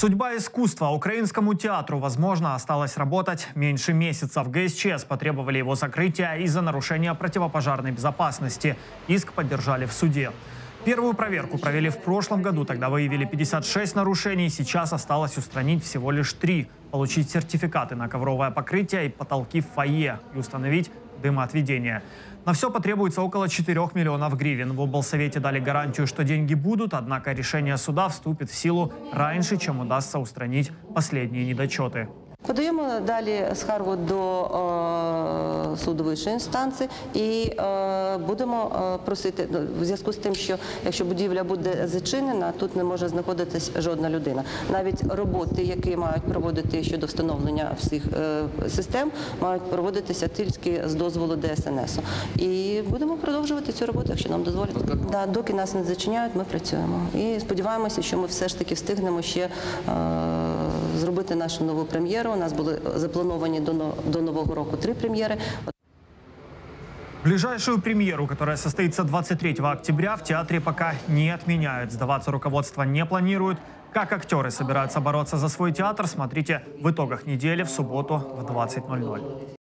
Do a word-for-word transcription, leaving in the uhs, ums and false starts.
Судьба искусства. Украинскому театру, возможно, осталось работать меньше месяца. В ГСЧС потребовали его закрытия из-за нарушения противопожарной безопасности. Иск поддержали в суде. Первую проверку провели в прошлом году. Тогда выявили пятьдесят шесть нарушений. Сейчас осталось устранить всего лишь три. Получить сертификаты на ковровое покрытие и потолки в фойе. И установить дымоотведение. На все потребуется около четырёх миллионов гривен. В облсовете дали гарантию, что деньги будут, однако решение суда вступит в силу раньше, чем удастся устранить последние недочеты. Подаємо далі скаргу до е, суду вищої інстанції і е, будемо е, просити, в зв'язку з тим, що якщо будівля буде зачинена, тут не може знаходитись жодна людина. Навіть роботи, які мають проводити щодо встановлення всіх е, систем, мають проводитися тільки з дозволу Де Ес Ен Есу. І будемо продовжувати цю роботу, якщо нам дозволять. Да, доки нас не зачиняють, ми працюємо. І сподіваємося, що ми все ж таки встигнемо ще е, зробити нашу нову прем'єру. У нас були заплановані до, до Нового року три премьеры. Ближайшую премьеру, которая состоится двадцать третьего октября, в театре пока не отменяют. Сдаваться руководство не планирует. Как актеры собираются бороться за свой театр, смотрите в итогах недели в субботу в двадцать ноль ноль.